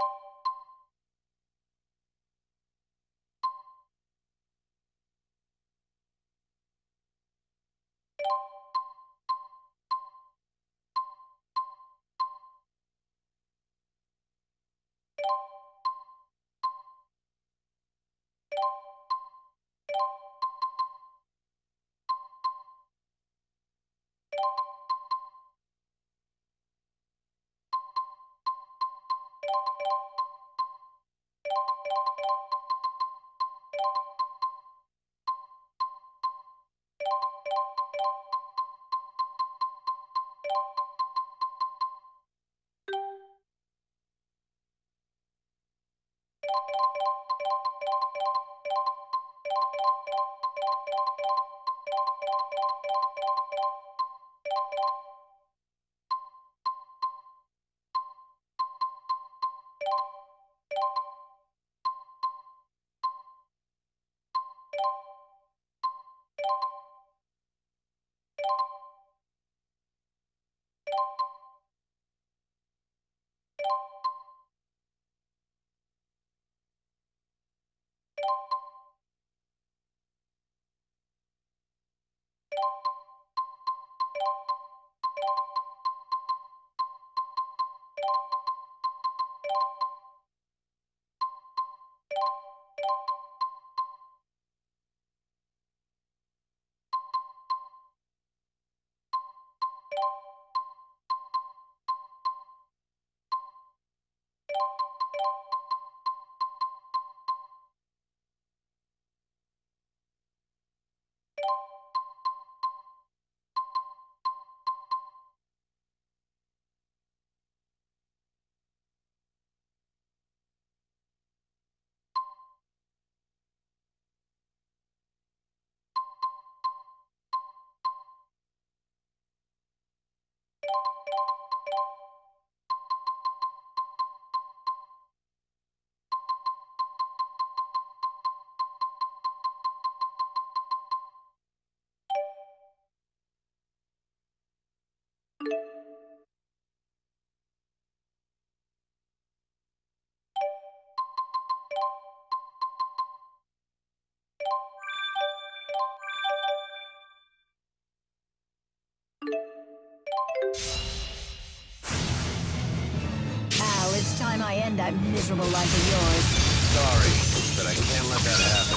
Al, it's time I end that miserable life of yours. Sorry, but I can't let that happen.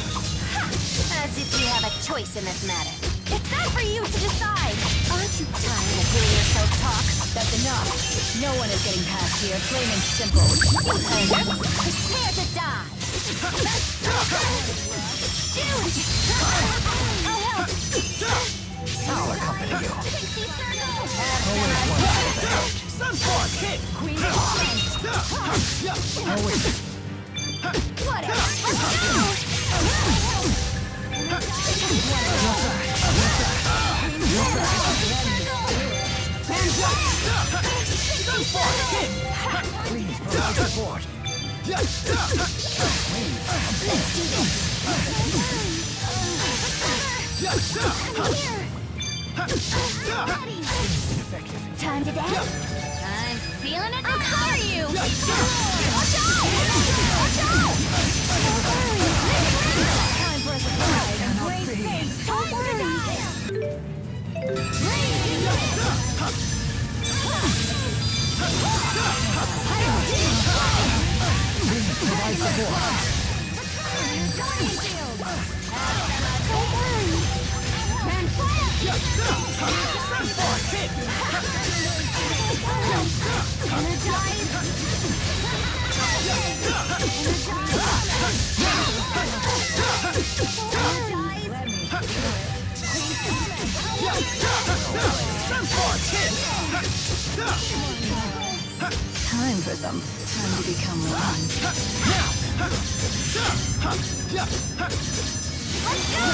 As if you have a choice in this matter. It's not for you to decide. Aren't you tired of hearing yourself talk? That's enough. No one is getting past here, plain and simple. Prepare to die. Shoot! I'll help. I'll accompany you. Sunforce hit! Queen of Whatever. Let's go! Sunforce hit! Please provide support. Let's do this. Time to dance? I'm feeling it. I'll cover you! Watch out! Watch out! time for a surprise. Great things. Time to die! Provide support. Don't worry! Man, fire! Sunforce hit! Sunforce hit! Time for some. Time to become one. Let's go!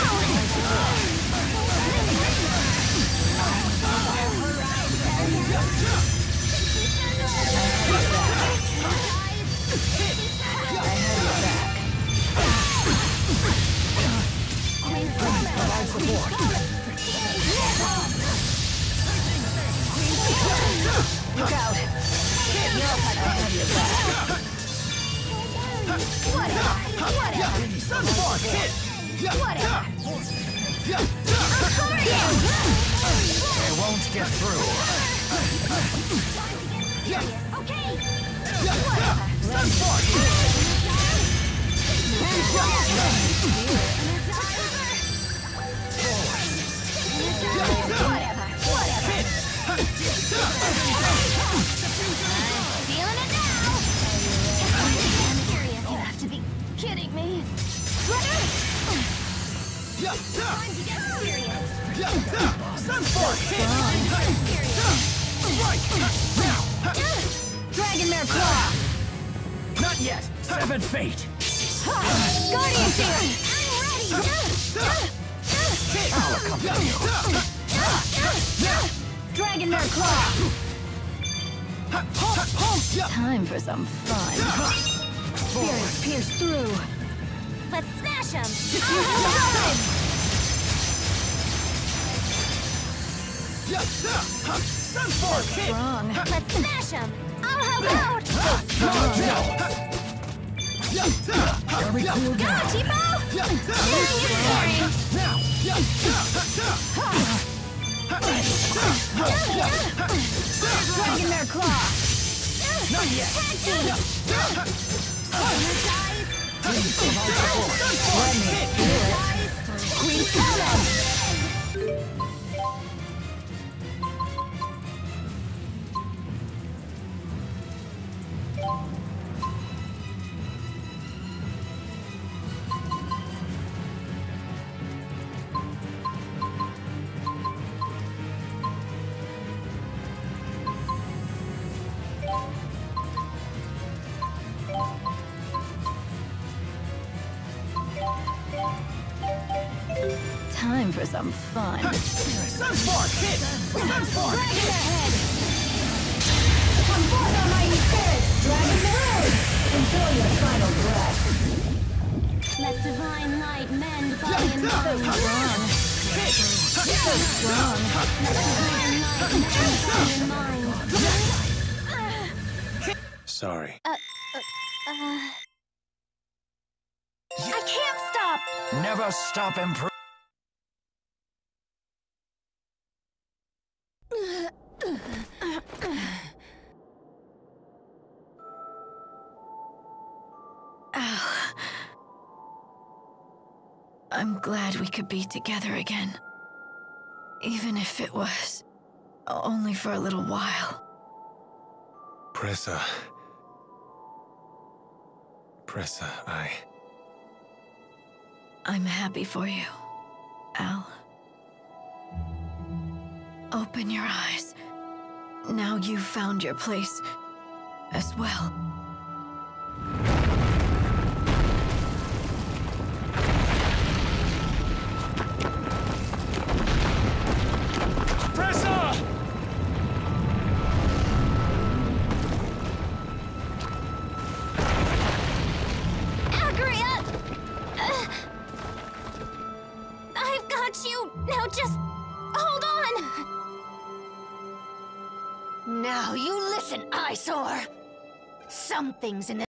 Provide support. Look out. I have your back. Sunforce hit! Whatever. They won't get through. Okay. Sunforce hit! Whatever. Feeling it now. You have to be kidding me. Brother. Time to get serious. Sunforce hit! Dragonmare Claw. Not yet. Seven fate. Guardian Finger. I'm ready. I'll accompany you. Dragonmare Claw. Time for some fun. Spirits pierce through. Let's smash him. Sunforce hit! Wrong. Let's smash him. I'll help out. Very cool Go, down. Tipo. Sharing is caring. Dragonmare Claw. Not yet. Tag team. Please provide support. Let me feel it. Queen Salmon. Time for some fun. Sunforce hit! Sunforce! Dragon ahead! Come forth, almighty spirits! Dragon the road! Enjoy your final breath. Let divine light mend body and mind. So strong. So strong. Let divine light mend body and mind. Sorry. I can't stop! Never stop improving. I'm glad we could be together again. Even if it was only for a little while. Pressa, I'm happy for you, Al. Open your eyes. Now you've found your place as well. Pressa! Agria! I've got you! Now just hold on! Now you listen, eyesore! Some things in the